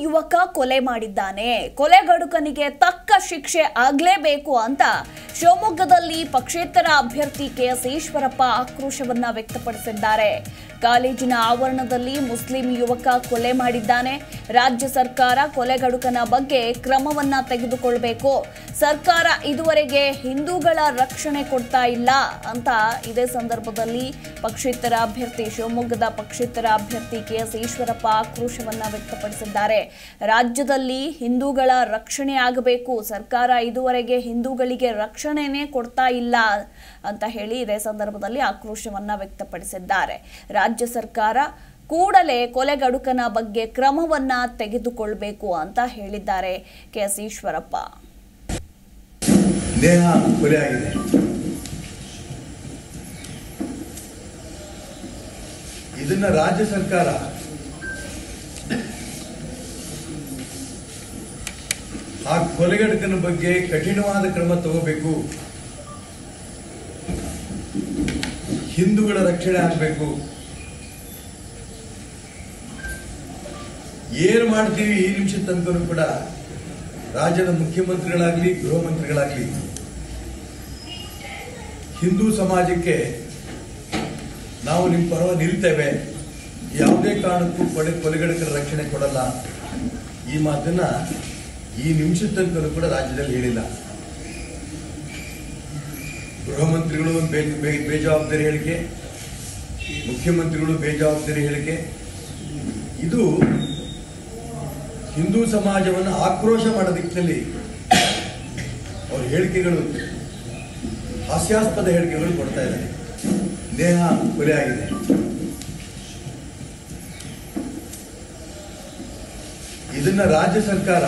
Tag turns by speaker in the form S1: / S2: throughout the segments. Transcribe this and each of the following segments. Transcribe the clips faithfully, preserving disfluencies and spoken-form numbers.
S1: ಯುವಕ ಕೊಲೆ ಮಾಡಿದ್ದಾನೆ, ಕೊಲೆಗಡುಕನಿಗೆ ತಕ್ಕ ಶಿಕ್ಷೆ ಆಗಲೇಬೇಕು ಅಂತ ಶಿವಮೊಗ್ಗದಲ್ಲಿ ಪಕ್ಷೇತರ ಅಭ್ಯರ್ಥಿ ಕೆಎಸ್ ಈಶ್ವರಪ್ಪ ಆಕ್ರೋಶವನ್ನ ವ್ಯಕ್ತಪಡಿಸಿದ್ದಾರೆ. ಕಾಲೇಜಿನ ಆವರಣದಲ್ಲಿ ಮುಸ್ಲಿಂ ಯುವಕ ಕೊಲೆ ಮಾಡಿದ್ದಾನೆ. ರಾಜ್ಯ ಸರ್ಕಾರ ಕೊಲೆಗಡುಕನ ಬಗ್ಗೆ ಕ್ರಮವನ್ನ ತೆಗೆದುಕೊಳ್ಳಬೇಕು. ಸರ್ಕಾರ ಇದುವರೆಗೆ ಹಿಂದೂಗಳ ರಕ್ಷಣೆ ಕೊಡ್ತಾ ಇಲ್ಲ ಅಂತ ಇದೇ ಸಂದರ್ಭದಲ್ಲಿ ಪಕ್ಷೇತರ ಅಭ್ಯರ್ಥಿ ಶಿವಮೊಗ್ಗದ ಪಕ್ಷೇತರ ಅಭ್ಯರ್ಥಿ ಕೆಎಸ್ ಈಶ್ವರಪ್ಪ ಆಕ್ರೋಶವನ್ನ ವ್ಯಕ್ತಪಡಿಸಿದ್ದಾರೆ. ರಾಜ್ಯದಲ್ಲಿ ಹಿಂದೂಗಳ ರಕ್ಷಣೆ ಆಗಬೇಕು, ಸರ್ಕಾರ ಇದುವರೆಗೆ ಹಿಂದೂಗಳಿಗೆ ರಕ್ಷಣೆನೇ ಕೊಡ್ತಾ ಇಲ್ಲ ಅಂತ ಹೇಳಿ ಇದೇ ಸಂದರ್ಭದಲ್ಲಿ ಆಕ್ರೋಶವನ್ನ ವ್ಯಕ್ತಪಡಿಸಿದ್ದಾರೆ. ರಾಜ್ಯ ಸರ್ಕಾರ ಕೂಡಲೇ ಕೊಲೆಗಡುಕನ ಬಗ್ಗೆ ಕ್ರಮವನ್ನ ತೆಗೆದುಕೊಳ್ಳಬೇಕು ಅಂತ ಹೇಳಿದ್ದಾರೆ ಕೆಎಸ್ ಈಶ್ವರಪ್ಪ.
S2: ದೇಹ ಕೊಲೆ ಆಗಿದೆ. ಇದನ್ನ ರಾಜ್ಯ ಸರ್ಕಾರ ಆ ಕೊಲೆಗಡುಕನ ಬಗ್ಗೆ ಕಠಿಣವಾದ ಕ್ರಮ ತಗೋಬೇಕು, ಹಿಂದೂಗಳ ರಕ್ಷಣೆ ಆಗಬೇಕು. ಏನು ಮಾಡ್ತೀವಿ ಈ ನಿಮಿಷದ ತನಕ ಕೂಡ ರಾಜ್ಯದ ಮುಖ್ಯಮಂತ್ರಿಗಳಾಗ್ಲಿ ಗೃಹ ಮಂತ್ರಿಗಳಾಗ್ಲಿ ಹಿಂದೂ ಸಮಾಜಕ್ಕೆ ನಾವು ನಿಮ್ಮ ಪರವಾಗಿ ನಿಲ್ತೇವೆ, ಯಾವುದೇ ಕಾರಣಕ್ಕೂ ಕೊಲೆ ಕೊಲೆಗಡುಕರ ರಕ್ಷಣೆ ಕೊಡಲ್ಲ, ಈ ಮಾತನ್ನ ಈ ನಿಮಿಷದ ತನಕ ಕೂಡ ರಾಜ್ಯದಲ್ಲಿ ಹೇಳಿಲ್ಲ. ಗೃಹ ಮಂತ್ರಿಗಳು ಬೇಜವಾಬ್ದಾರಿ ಹೇಳಿಕೆ, ಮುಖ್ಯಮಂತ್ರಿಗಳು ಬೇಜವಾಬ್ದಾರಿ ಹೇಳಿಕೆ, ಇದು ಹಿಂದೂ ಸಮಾಜವನ್ನು ಆಕ್ರೋಶ ಮಾಡೋ ದಿಕ್ಕಿನಲ್ಲಿ ಅವ್ರ ಹೇಳಿಕೆಗಳು ಹಾಸ್ಯಾಸ್ಪದ ಹೇಳಿಕೆಗಳು ಕೊಡ್ತಾ ಇದ್ದಾರೆ. ದೇಹ ಕೊಲೆ ಆಗಿದೆ. ಇದನ್ನ ರಾಜ್ಯ ಸರ್ಕಾರ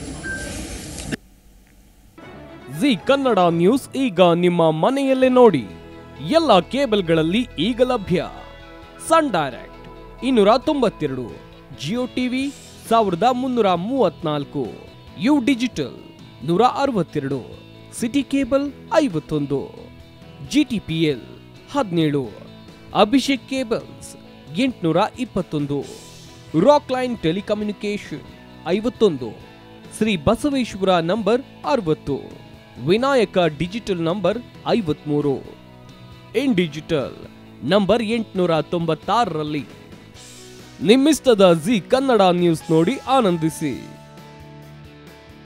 S3: ಜಿ ಕನ್ನಡ ನ್ಯೂಸ್ ಈಗ ನಿಮ್ಮ ಮನೆಯಲ್ಲೇ ನೋಡಿ. ಎಲ್ಲ ಕೇಬಲ್ಗಳಲ್ಲಿ ಈಗ ಲಭ್ಯ. ಸನ್ ಡೈರೆಕ್ಟ್ ಇನ್ನೂರ ತೊಂಬತ್ತೆರಡು, ಜಿಯೋ ಟಿವಿ ಸಾವಿರದ ಮುನ್ನೂರ ಮೂವತ್ನಾಲ್ಕು, ಯು ಡಿಜಿಟಲ್ ನೂರ ಅರವತ್ತೆರಡು, ಸಿಟಿ ಕೇಬಲ್ ಐವತ್ತೊಂದು, ಜಿಟಿಪಿಎಲ್ ಹದಿನೇಳು, ಅಭಿಷೇಕ್ ಕೇಬಲ್ಸ್ ಎಂಟುನೂರ ಇಪ್ಪತ್ತೊಂದು, ರಾಕ್ ಲೈನ್ ಟೆಲಿಕಮ್ಯುನಿಕೇಶನ್ ಐವತ್ತೊಂದು, ಶ್ರೀ ಬಸವೇಶ್ವರ ನಂಬರ್ ಅರವತ್ತು, ವಿನಾಯಕ ಡಿಜಿಟಲ್ ನಂಬರ್ ಐವತ್ಮೂರು, ಇನ್ ಡಿಜಿಟಲ್ ನಂಬರ್ ಎಂಟುನೂರ ತೊಂಬತ್ತಾರರಲ್ಲಿ. ನಿಮ್ಮಿಸ್ತದ ಜಿ ಕನ್ನಡ ನ್ಯೂಸ್ ನೋಡಿ ಆನಂದಿಸಿ.